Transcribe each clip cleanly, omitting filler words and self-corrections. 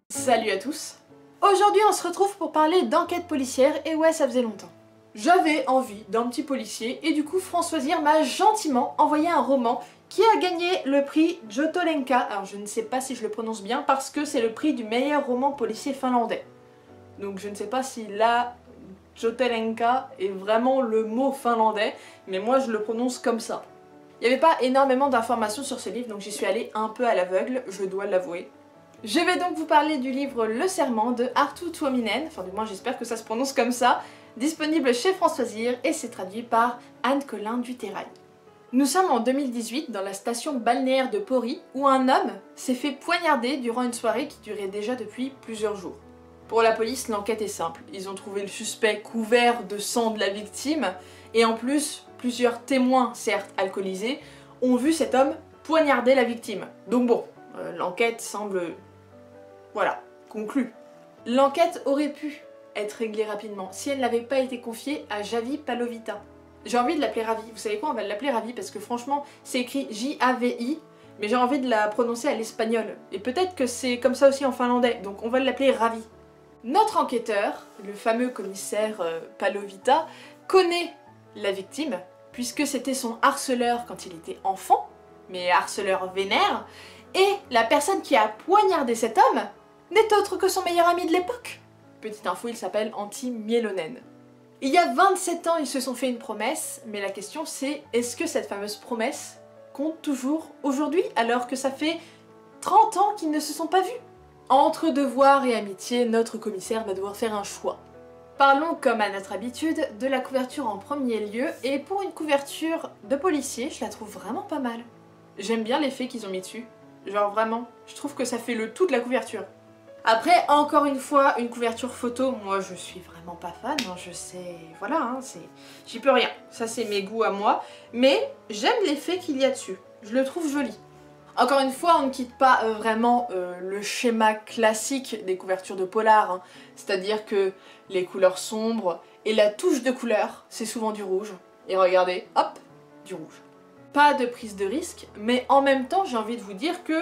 Salut à tous. Aujourd'hui on se retrouve pour parler d'enquête policière et ouais ça faisait longtemps. J'avais envie d'un petit policier et du coup Françoisire m'a gentiment envoyé un roman qui a gagné le prix Jotolenka. Alors je ne sais pas si je le prononce bien parce que c'est le prix du meilleur roman policier finlandais. Donc je ne sais pas si la Jotolenka est vraiment le mot finlandais, mais moi je le prononce comme ça. Il n'y avait pas énormément d'informations sur ce livre donc j'y suis allée un peu à l'aveugle, je dois l'avouer. Je vais donc vous parler du livre Le Serment de Arttu Tuominen, enfin du moins j'espère que ça se prononce comme ça, disponible chez Françoisire et c'est traduit par Anne-Colin Duterrail. Nous sommes en 2018 dans la station balnéaire de Pori où un homme s'est fait poignarder durant une soirée qui durait déjà depuis plusieurs jours. Pour la police, l'enquête est simple, ils ont trouvé le suspect couvert de sang de la victime et en plus, plusieurs témoins, certes alcoolisés, ont vu cet homme poignarder la victime. Donc bon, l'enquête semble... Voilà, conclu. L'enquête aurait pu être réglée rapidement si elle n'avait pas été confiée à Javi Palovita. J'ai envie de l'appeler Ravi. Vous savez quoi, on va l'appeler Ravi parce que franchement, c'est écrit J-A-V-I, mais j'ai envie de la prononcer à l'espagnol. Et peut-être que c'est comme ça aussi en finlandais, donc on va l'appeler Ravi. Notre enquêteur, le fameux commissaire Palovita, connaît la victime, puisque c'était son harceleur quand il était enfant, mais harceleur vénère, et la personne qui a poignardé cet homme n'est autre que son meilleur ami de l'époque. Petite info, il s'appelle Antti Mielonen. Il y a 27 ans, ils se sont fait une promesse, mais la question c'est, est-ce que cette fameuse promesse compte toujours aujourd'hui, alors que ça fait 30 ans qu'ils ne se sont pas vus? Entre devoir et amitié, notre commissaire va devoir faire un choix. Parlons, comme à notre habitude, de la couverture en premier lieu, et pour une couverture de policier, je la trouve vraiment pas mal. J'aime bien l'effet qu'ils ont mis dessus. Genre vraiment, je trouve que ça fait le tout de la couverture. Après, encore une fois, une couverture photo, moi je suis vraiment pas fan, hein, je sais, voilà, hein, j'y peux rien. Ça c'est mes goûts à moi, mais j'aime l'effet qu'il y a dessus, je le trouve joli. Encore une fois, on ne quitte pas vraiment le schéma classique des couvertures de polar, hein, c'est-à-dire que les couleurs sombres et la touche de couleur, c'est souvent du rouge. Et regardez, hop, du rouge. Pas de prise de risque, mais en même temps j'ai envie de vous dire que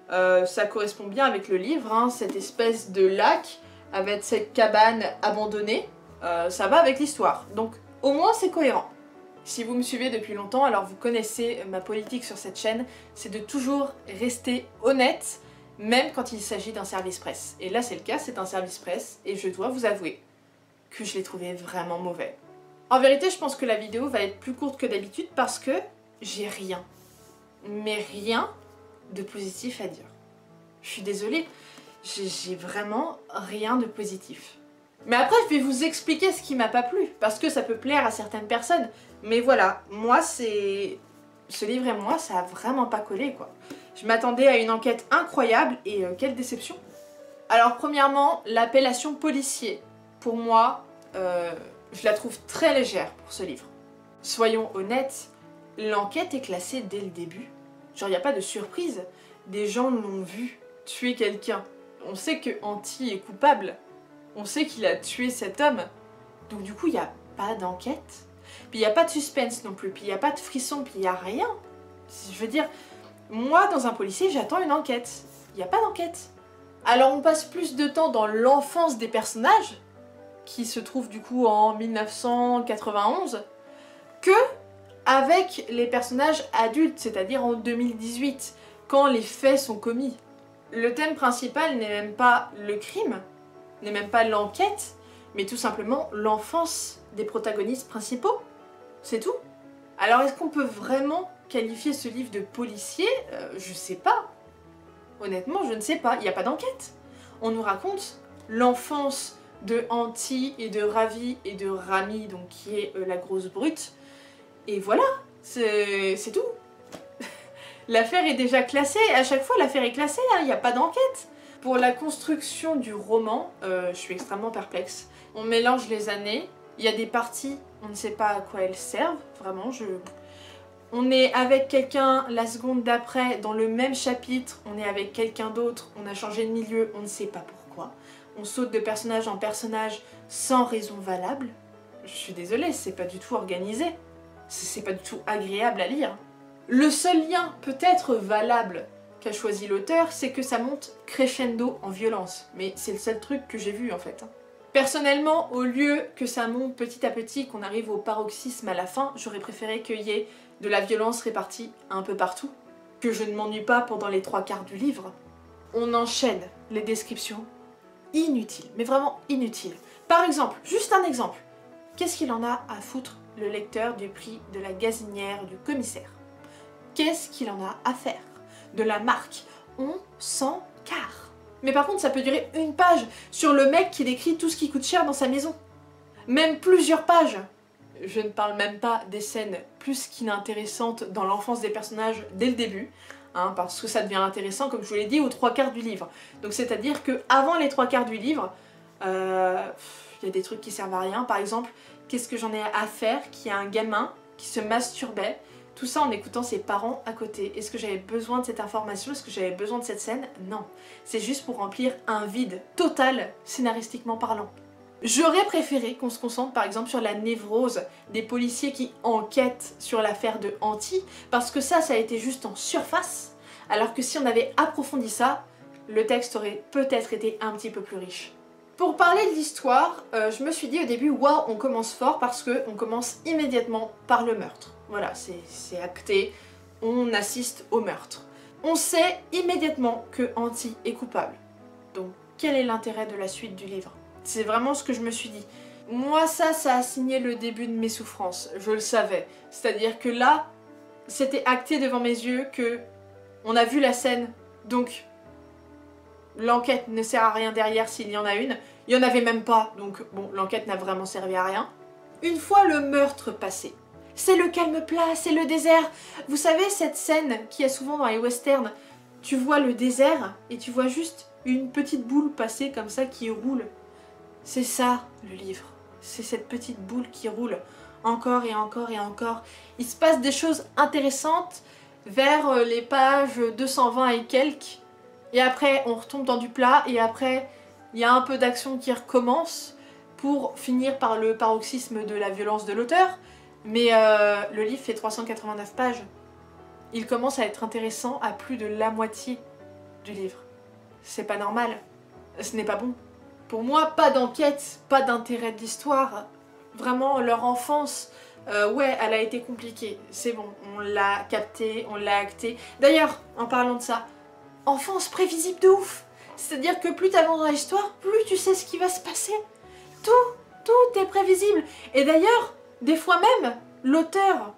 ça correspond bien avec le livre, hein, cette espèce de lac avec cette cabane abandonnée, ça va avec l'histoire, donc au moins c'est cohérent. Si vous me suivez depuis longtemps, alors vous connaissez ma politique sur cette chaîne, c'est de toujours rester honnête, même quand il s'agit d'un service presse. Et là c'est le cas, c'est un service presse, et je dois vous avouer que je l'ai trouvé vraiment mauvais. En vérité, je pense que la vidéo va être plus courte que d'habitude parce que j'ai rien, mais rien de positif à dire. Je suis désolée, j'ai vraiment rien de positif. Mais après, je vais vous expliquer ce qui m'a pas plu, parce que ça peut plaire à certaines personnes. Mais voilà, moi c'est... Ce livre et moi, ça a vraiment pas collé, quoi. Je m'attendais à une enquête incroyable, et quelle déception. Alors premièrement, l'appellation policier. Pour moi, je la trouve très légère pour ce livre. Soyons honnêtes, l'enquête est classée dès le début. Genre, il n'y a pas de surprise. Des gens l'ont vu tuer quelqu'un. On sait que Antti est coupable. On sait qu'il a tué cet homme. Donc du coup, il n'y a pas d'enquête. Puis il n'y a pas de suspense non plus. Puis il n'y a pas de frisson. Puis il n'y a rien. Je veux dire, moi, dans un policier, j'attends une enquête. Il n'y a pas d'enquête. Alors on passe plus de temps dans l'enfance des personnages, qui se trouve du coup en 1991, que avec les personnages adultes, c'est-à-dire en 2018, quand les faits sont commis. Le thème principal n'est même pas le crime, n'est même pas l'enquête, mais tout simplement l'enfance des protagonistes principaux. C'est tout. Alors est-ce qu'on peut vraiment qualifier ce livre de policier? Je sais pas. Honnêtement, je ne sais pas. Il n'y a pas d'enquête. On nous raconte l'enfance de Antti et de Ravi et de Rami, donc qui est la grosse brute. Et voilà, c'est tout. L'affaire est déjà classée, à chaque fois l'affaire est classée, il n'y a pas d'enquête. Pour la construction du roman, je suis extrêmement perplexe. On mélange les années, il y a des parties, on ne sait pas à quoi elles servent, vraiment, On est avec quelqu'un la seconde d'après, dans le même chapitre, on est avec quelqu'un d'autre, on a changé de milieu, on ne sait pas pourquoi. On saute de personnage en personnage sans raison valable. Je suis désolée, c'est pas du tout organisé. C'est pas du tout agréable à lire. Le seul lien peut-être valable qu'a choisi l'auteur, c'est que ça monte crescendo en violence. Mais c'est le seul truc que j'ai vu en fait. Personnellement, au lieu que ça monte petit à petit, qu'on arrive au paroxysme à la fin, j'aurais préféré qu'il y ait de la violence répartie un peu partout, que je ne m'ennuie pas pendant les 3/4 du livre. On enchaîne les descriptions inutiles, mais vraiment inutiles. Par exemple, juste un exemple, qu'est-ce qu'il en a à foutre le lecteur du prix de la gazinière du commissaire? Qu'est-ce qu'il en a à faire de la marque? On s'en carre. Mais par contre, ça peut durer une page sur le mec qui décrit tout ce qui coûte cher dans sa maison. Même plusieurs pages. Je ne parle même pas des scènes plus qu'inintéressantes dans l'enfance des personnages dès le début, hein, parce que ça devient intéressant, comme je vous l'ai dit, aux 3/4 du livre. Donc c'est-à-dire qu'avant les 3/4 du livre, il y a des trucs qui servent à rien. Par exemple, qu'est-ce que j'en ai à faire qu'il y a un gamin qui se masturbait? Tout ça en écoutant ses parents à côté. Est-ce que j'avais besoin de cette information? Est-ce que j'avais besoin de cette scène? Non. C'est juste pour remplir un vide total, scénaristiquement parlant. J'aurais préféré qu'on se concentre par exemple sur la névrose des policiers qui enquêtent sur l'affaire de Anti, parce que ça a été juste en surface, alors que si on avait approfondi ça, le texte aurait peut-être été un petit peu plus riche. Pour parler de l'histoire, je me suis dit au début, waouh, on commence fort parce qu'on commence immédiatement par le meurtre. Voilà, c'est acté, on assiste au meurtre. On sait immédiatement que Anti est coupable. Donc, quel est l'intérêt de la suite du livre? C'est vraiment ce que je me suis dit. Moi, ça a signé le début de mes souffrances, je le savais. C'est-à-dire que là, c'était acté devant mes yeux que on a vu la scène, donc l'enquête ne sert à rien derrière s'il y en a une. Il n'y en avait même pas, donc bon, l'enquête n'a vraiment servi à rien. Une fois le meurtre passé, c'est le calme plat, c'est le désert. Vous savez cette scène qu'il y a souvent dans les westerns, tu vois le désert et tu vois juste une petite boule passer comme ça qui roule. C'est ça le livre, c'est cette petite boule qui roule encore et encore et encore. Il se passe des choses intéressantes vers les pages 220 et quelques, et après on retombe dans du plat, et après il y a un peu d'action qui recommence pour finir par le paroxysme de la violence de l'auteur, mais le livre fait 389 pages. Il commence à être intéressant à plus de la moitié du livre. C'est pas normal, ce n'est pas bon. Pour moi, pas d'enquête, pas d'intérêt de l'histoire. Vraiment, leur enfance, ouais, elle a été compliquée. C'est bon, on l'a capté, on l'a acté. D'ailleurs, en parlant de ça, enfance prévisible de ouf. C'est-à-dire que plus t'avances dans l'histoire, plus tu sais ce qui va se passer. Tout est prévisible. Et d'ailleurs, des fois même, l'auteur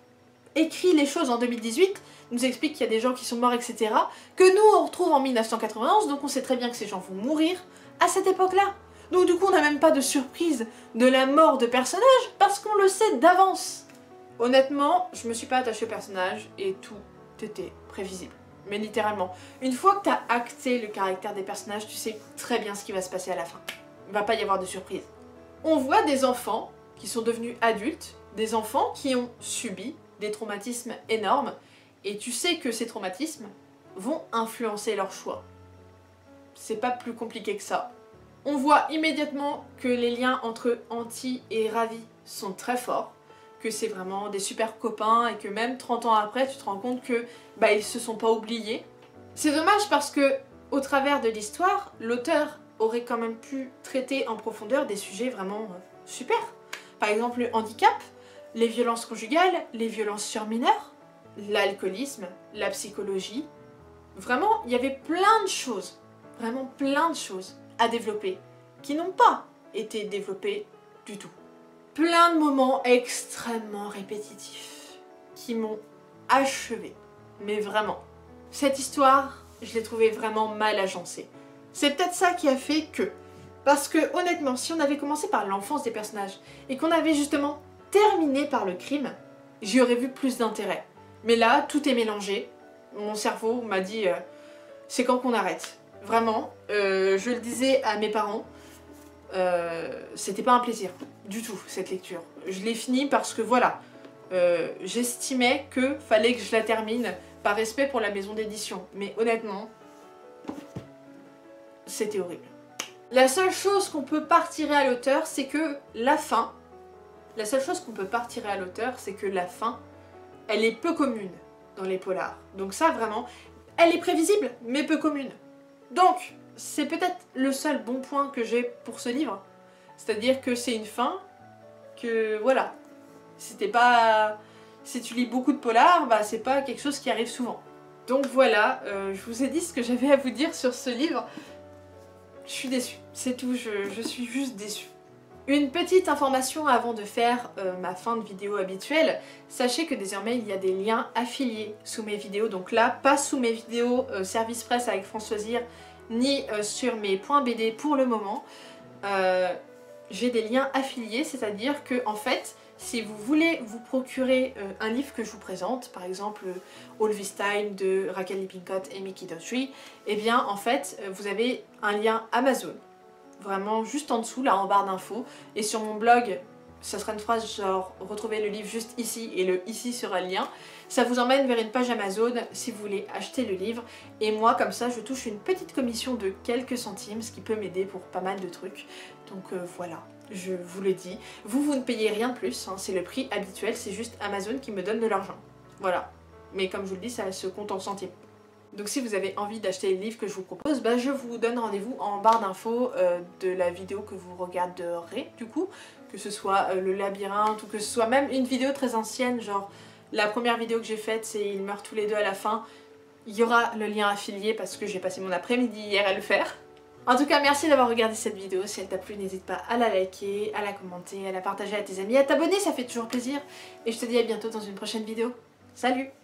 écrit les choses en 2018, nous explique qu'il y a des gens qui sont morts, etc., que nous on retrouve en 1991, donc on sait très bien que ces gens vont mourir à cette époque-là. Donc du coup on n'a même pas de surprise de la mort de personnages, parce qu'on le sait d'avance. Honnêtement, je me suis pas attachée au personnage et tout était prévisible. Mais littéralement. Une fois que t'as acté le caractère des personnages, tu sais très bien ce qui va se passer à la fin. Il va pas y avoir de surprise. On voit des enfants qui sont devenus adultes, des enfants qui ont subi des traumatismes énormes, et tu sais que ces traumatismes vont influencer leur choix. C'est pas plus compliqué que ça. On voit immédiatement que les liens entre Anti et Ravi sont très forts, que c'est vraiment des super copains, et que même 30 ans après, tu te rends compte que bah, ils se sont pas oubliés. C'est dommage parce que, au travers de l'histoire, l'auteur aurait quand même pu traiter en profondeur des sujets vraiment super. Par exemple, le handicap, les violences conjugales, les violences sur mineurs, l'alcoolisme, la psychologie. Vraiment, il y avait plein de choses, vraiment plein de choses à développer, qui n'ont pas été développées du tout. Plein de moments extrêmement répétitifs, qui m'ont achevé, mais vraiment. Cette histoire, je l'ai trouvée vraiment mal agencée. C'est peut-être ça qui a fait que... Parce que honnêtement, si on avait commencé par l'enfance des personnages, et qu'on avait justement terminé par le crime, j'y aurais vu plus d'intérêt. Mais là, tout est mélangé. Mon cerveau m'a dit c'est quand qu'on arrête. Vraiment, je le disais à mes parents, c'était pas un plaisir du tout cette lecture. Je l'ai finie parce que voilà, j'estimais que fallait que je la termine par respect pour la maison d'édition. Mais honnêtement, c'était horrible. La seule chose qu'on peut pas retirer à l'auteur, c'est que la fin, elle est peu commune dans les polars. Donc ça vraiment, Elle est prévisible, mais peu commune. Donc, c'est peut-être le seul bon point que j'ai pour ce livre. C'est-à-dire que c'est une fin que, voilà, c'était pas... Si tu lis beaucoup de polars, bah c'est pas quelque chose qui arrive souvent. Donc voilà, je vous ai dit ce que j'avais à vous dire sur ce livre. Je suis déçue, c'est tout, je suis juste déçue. Une petite information avant de faire ma fin de vidéo habituelle, sachez que désormais il y a des liens affiliés sous mes vidéos, donc là, pas sous mes vidéos Service Presse avec Françoisir, ni sur mes points BD pour le moment. J'ai des liens affiliés, c'est-à-dire que en fait, si vous voulez vous procurer un livre que je vous présente, par exemple All This Time de Raquel Lippincott et Mickey Dougherty, eh bien en fait vous avez un lien Amazon, vraiment juste en dessous, là en barre d'infos, et sur mon blog, ça sera une phrase genre retrouvez le livre juste ici et le ici sera le lien. Ça vous emmène vers une page Amazon si vous voulez acheter le livre, et moi comme ça je touche une petite commission de quelques centimes, ce qui peut m'aider pour pas mal de trucs. Donc voilà, je vous le dis. Vous ne payez rien de plus, hein, c'est le prix habituel, c'est juste Amazon qui me donne de l'argent. Voilà, mais comme je vous le dis, ça se compte en centimes. Donc si vous avez envie d'acheter le livre que je vous propose, bah, je vous donne rendez-vous en barre d'infos de la vidéo que vous regarderez du coup, que ce soit le labyrinthe ou que ce soit même une vidéo très ancienne, genre la première vidéo que j'ai faite c'est ils meurent tous les deux à la fin. Il y aura le lien affilié parce que j'ai passé mon après-midi hier à le faire. En tout cas, merci d'avoir regardé cette vidéo. Si elle t'a plu, n'hésite pas à la liker, à la commenter, à la partager à tes amis, à t'abonner, ça fait toujours plaisir. Et je te dis à bientôt dans une prochaine vidéo. Salut!